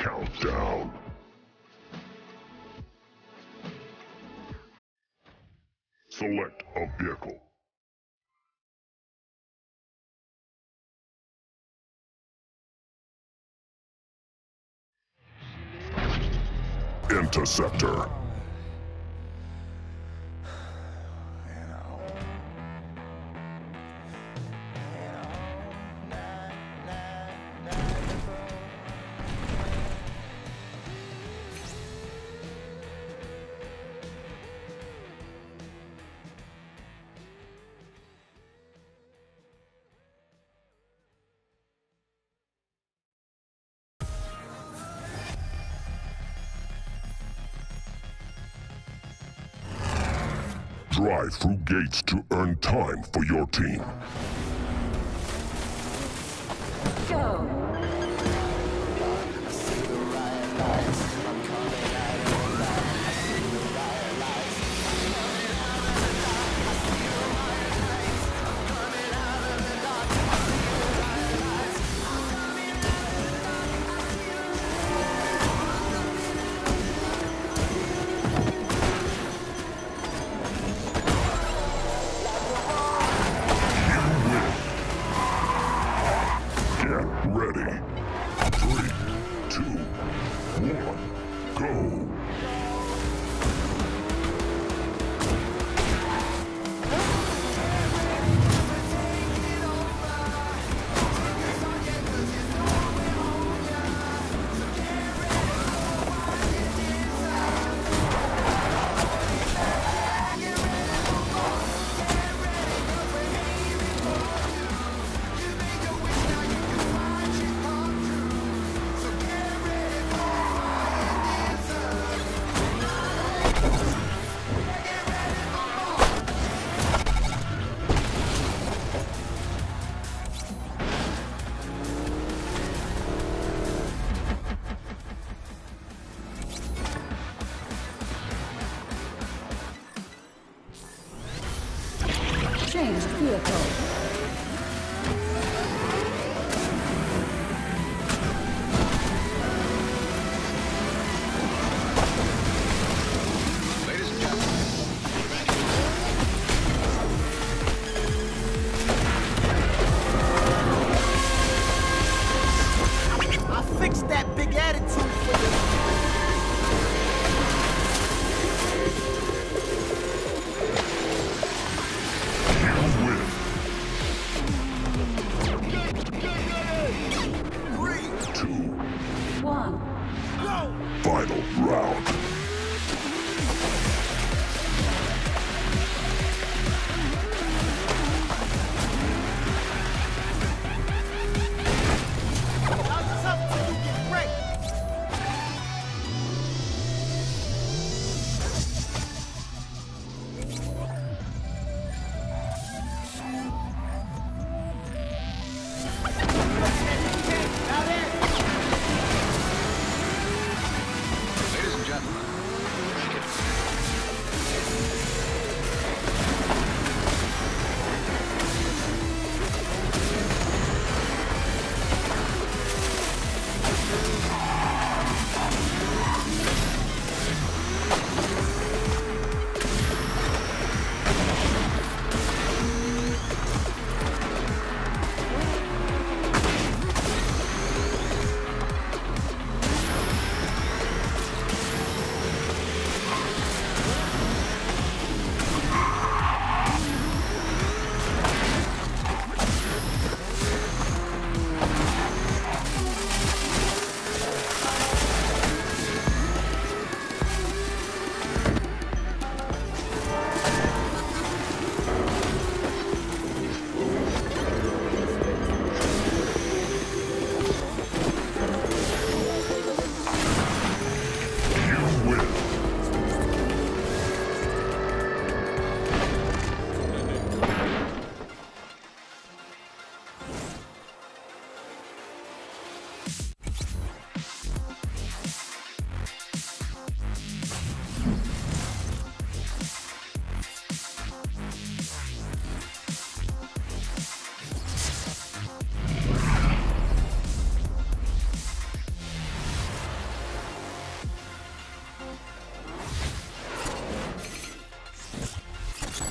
Countdown. Select a vehicle. Interceptor. Drive through gates to earn time for your team. Go! Ready. 3, 2, 1, go! Change vehicle. I fixed that big attitude for you. You win.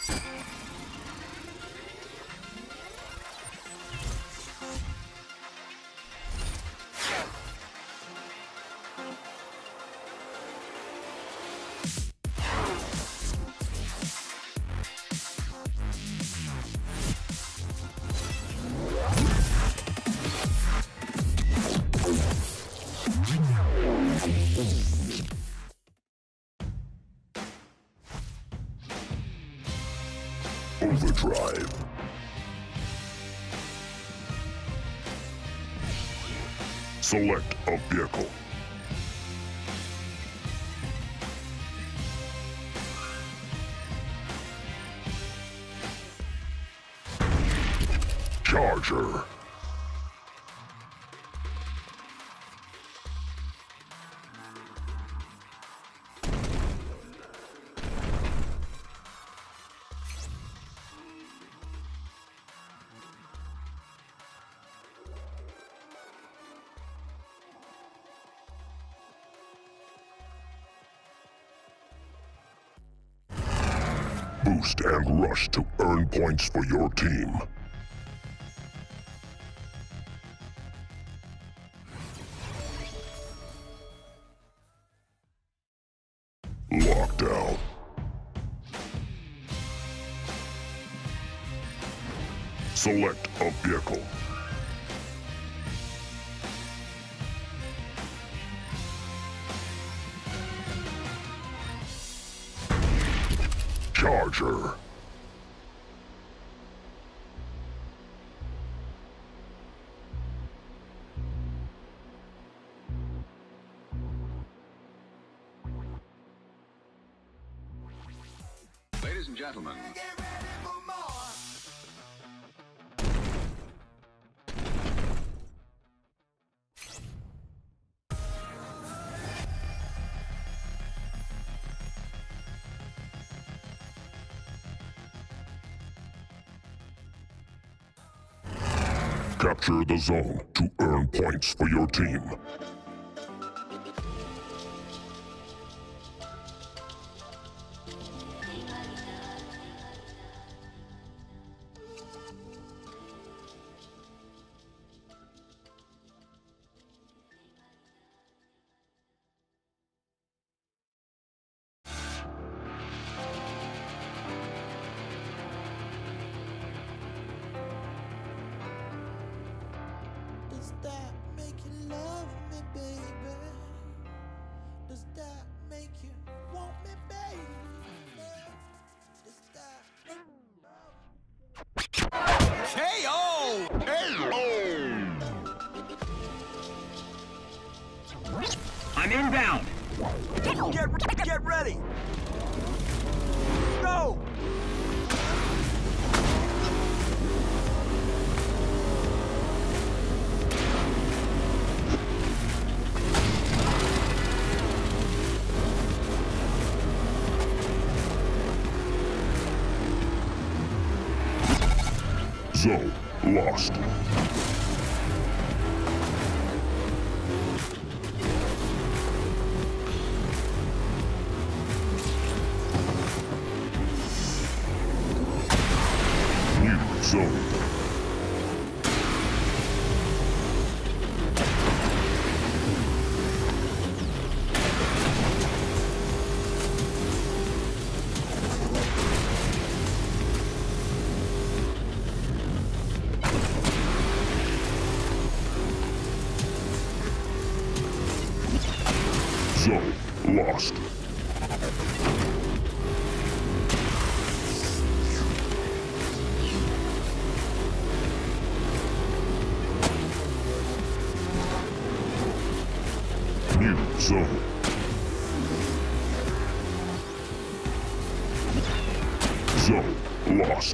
Overdrive. Select a vehicle. Charger. Boost and rush to earn points for your team. Lockdown. Select a vehicle. Charger. Ladies and gentlemen, Capture the zone to earn points for your team. Does that make you love me, baby? Does that make you want me, baby? Does that make you love me? I'm inbound. Get ready! Go! Zone lost. New zone. Zone lost. New zone. Zone lost.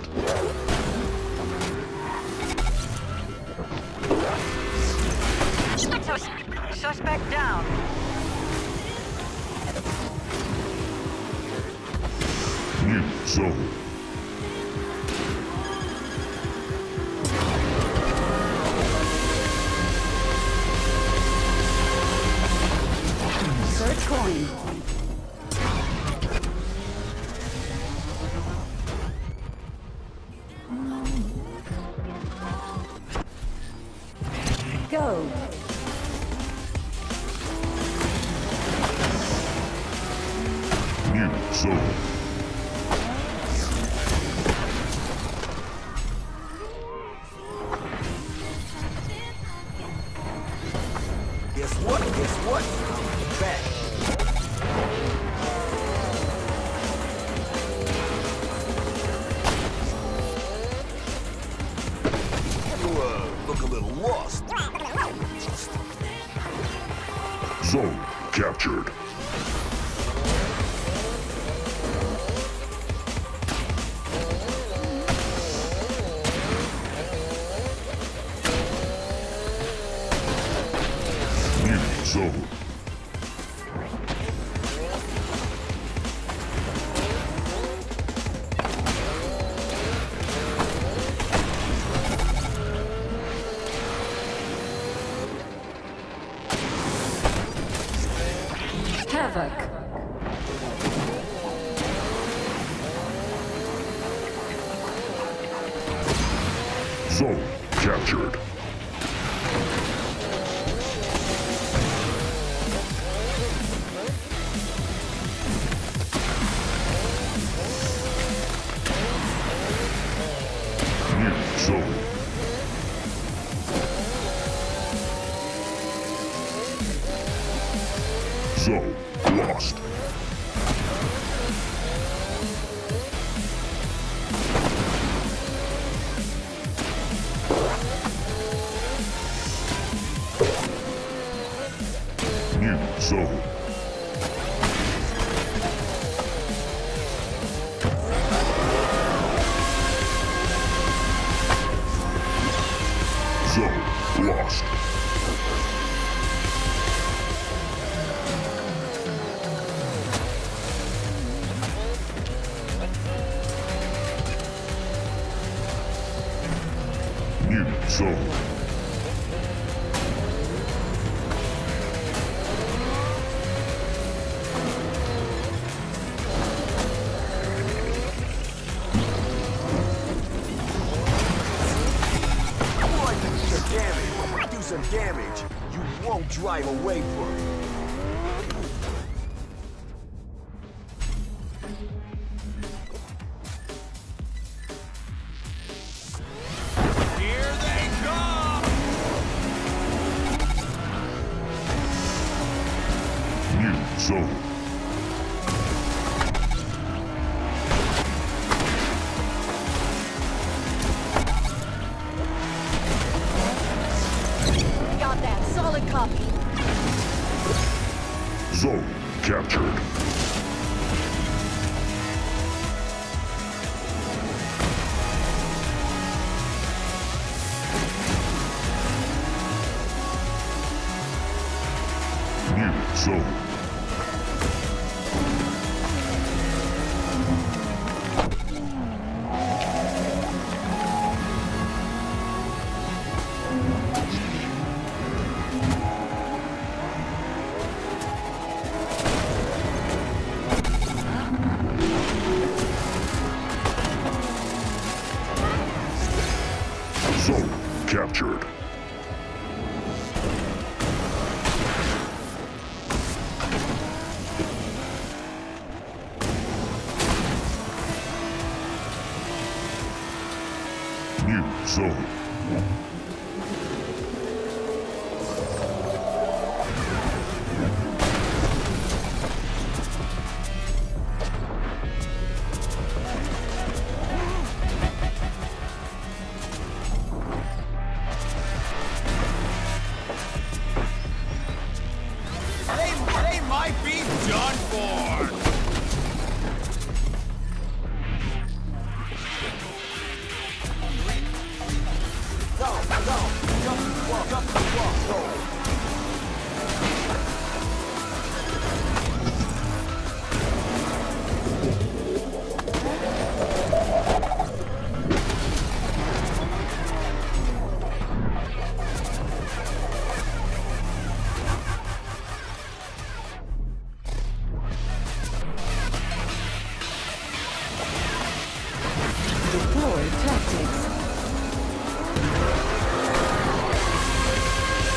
Suspect down. New zone. Search coin. Go. New zone. Guess what? Guess what? I'm back. You look a little lost. Zone captured. New zone. Havoc. Zone captured. New zone. Zone lost. New zone. Zone lost. New zone. Boy, do some damage. Do some damage. You won't drive away from it. Here they come! New zone. Got that. Solid copy. Zone captured. New zone. Zone captured. New zone. They might be done for! Go, go! Jump the wall, go! Deploy tactics.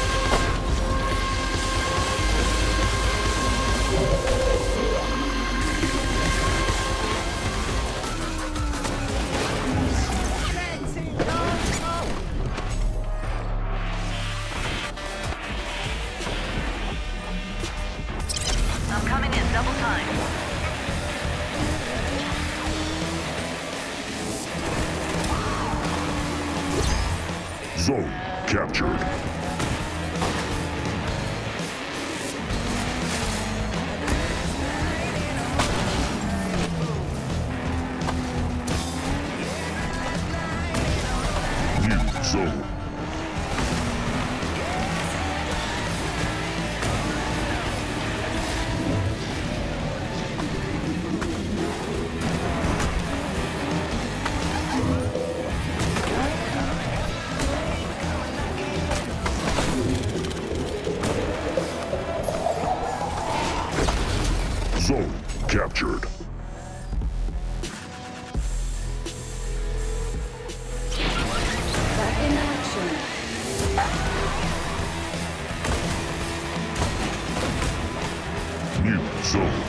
Zone captured. New zone. Zone captured. Back in action. New zone.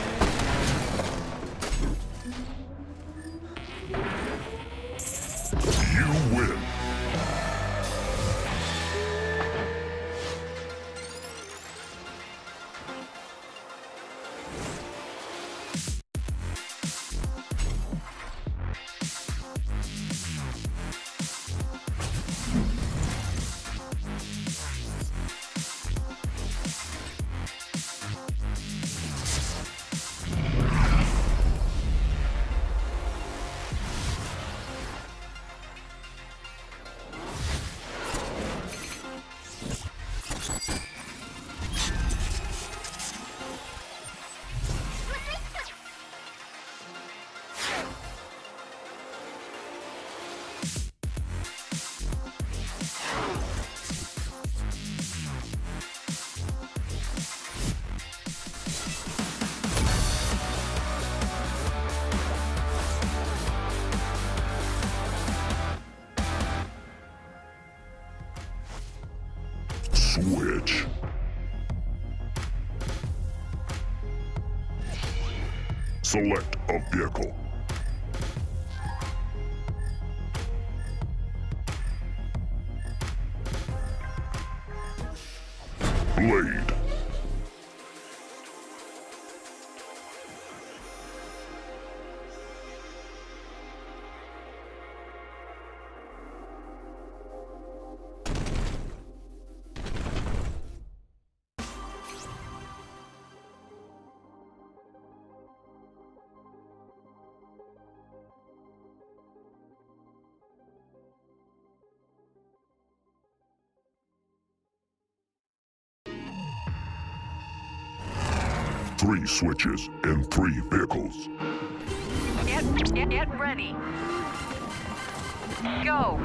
You win. Switch. Select a vehicle. Blade. Three switches in 3 vehicles. Get ready. Go.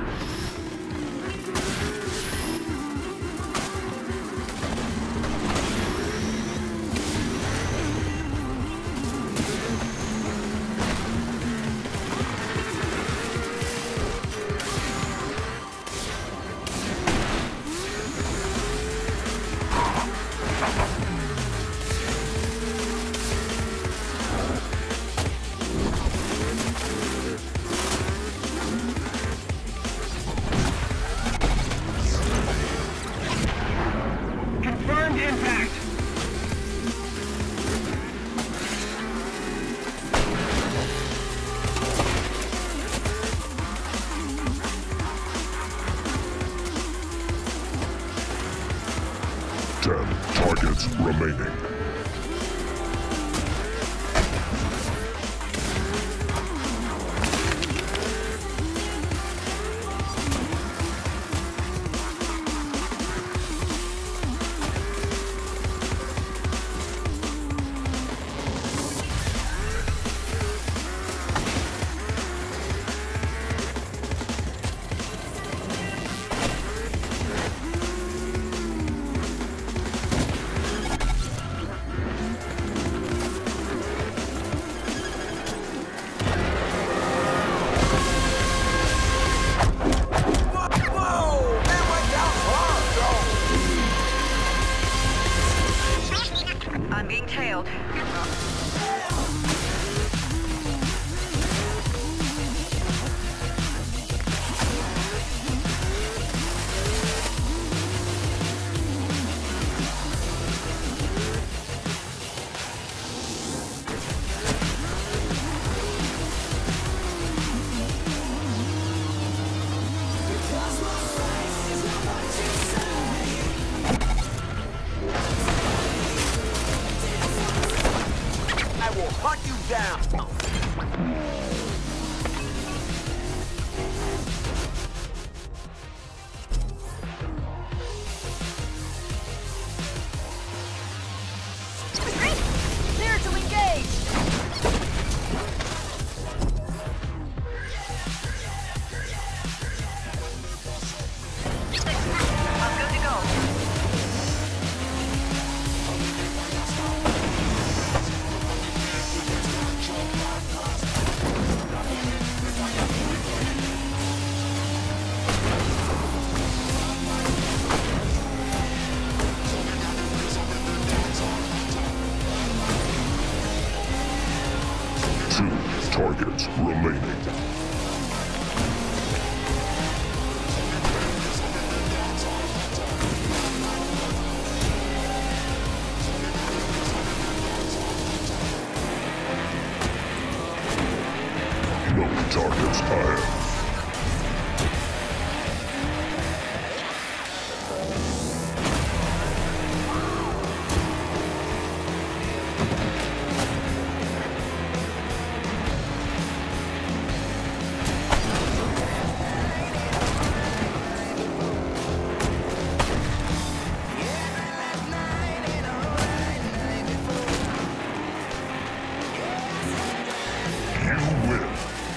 Confirmed impact. Targets remaining. Clear to engage! I'm good to go. Two targets remaining. No targets ahead. You win.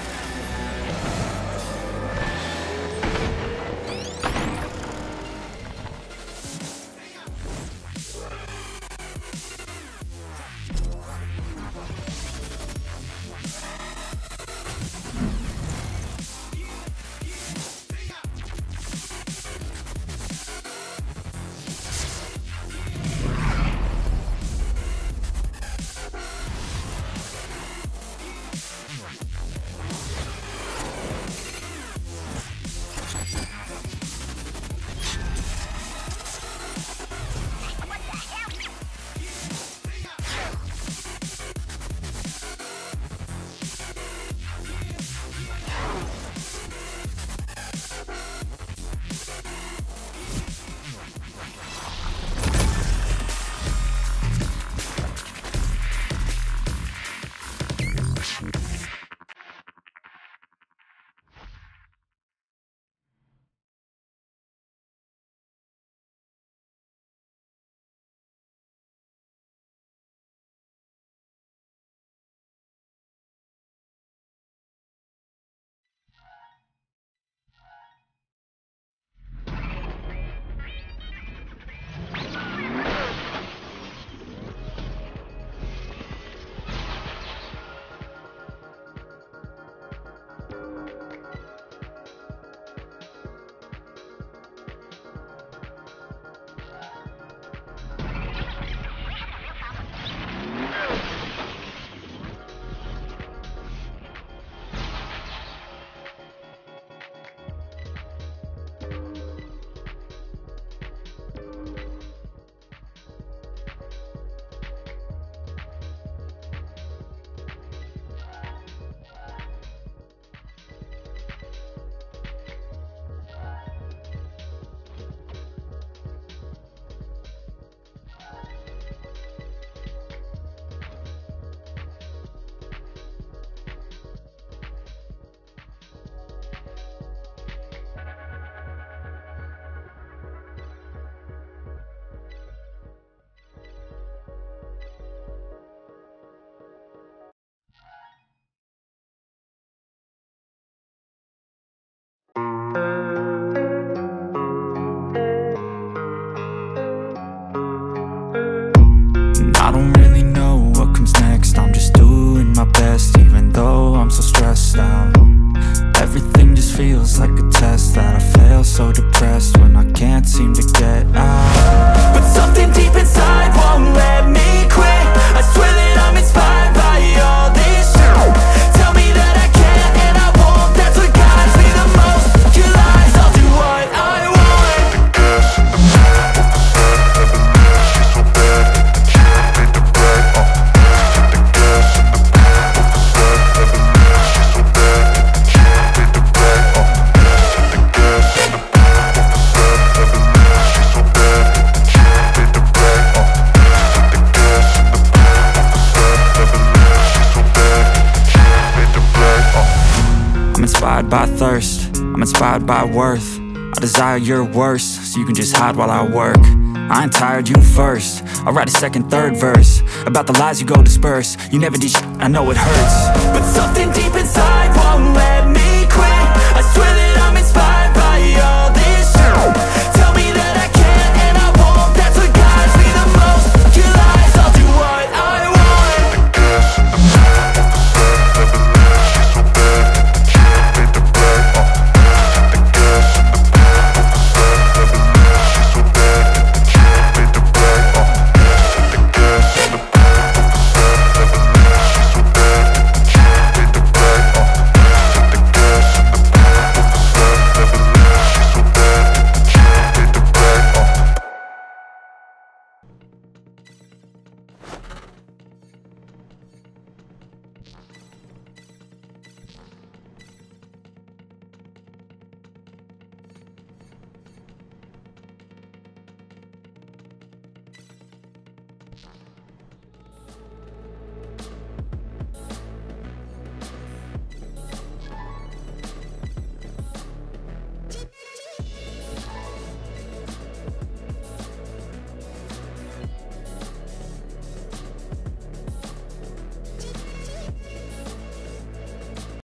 I don't really know what comes next. I'm just doing my best, even though I'm so stressed out. Everything just feels like a test that I fail, so depressed when I can't seem to get out. But something deep inside won't let me quit. I swear that I'm inspired by all this shit. Tell me that I can and I won't. That's what guides me the most. Your lies, I'll do what I want. She's so bad. thirst. I'm inspired by worth. I desire your worst, so you can just hide while I work. I ain't tired, you first. I'll write a second, third verse about the lies you go disperse. You never did shit, I know it hurts, but something deep inside won't let